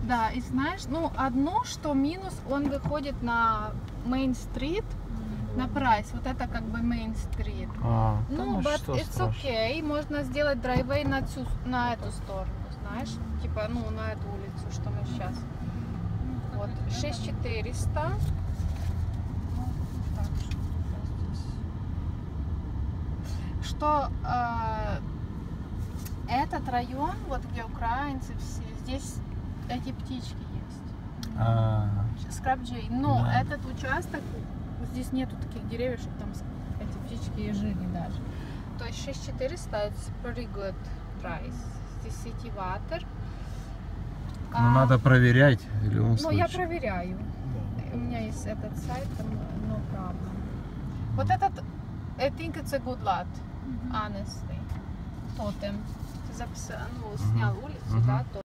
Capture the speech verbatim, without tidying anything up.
Да, и знаешь, ну, одно, что минус, он выходит на Main-стрит, на Прайс. Вот это как бы Main-стрит. А, Ну, but it's okay. Можно сделать драйвей на, цю, на эту сторону, знаешь? Типа, ну, на эту улицу, что мы сейчас. Вот, шесть тысяч четыреста. Что э, этот район, вот где украинцы все, здесь эти птички есть. А, Скрабджей. Но да. этот участок, здесь нету таких деревьев, чтобы там эти птички и жили даже. То есть шесть тысяч четыреста, it's pretty good price. Здесь City Water. Ну, А, надо проверять в любом Ну, случае. я проверяю. У меня есть этот сайт, там no problem. Вот этот, I think it's a good lot, honestly. Тотем. Ты записал, ну, снял улицу, Мгм. да,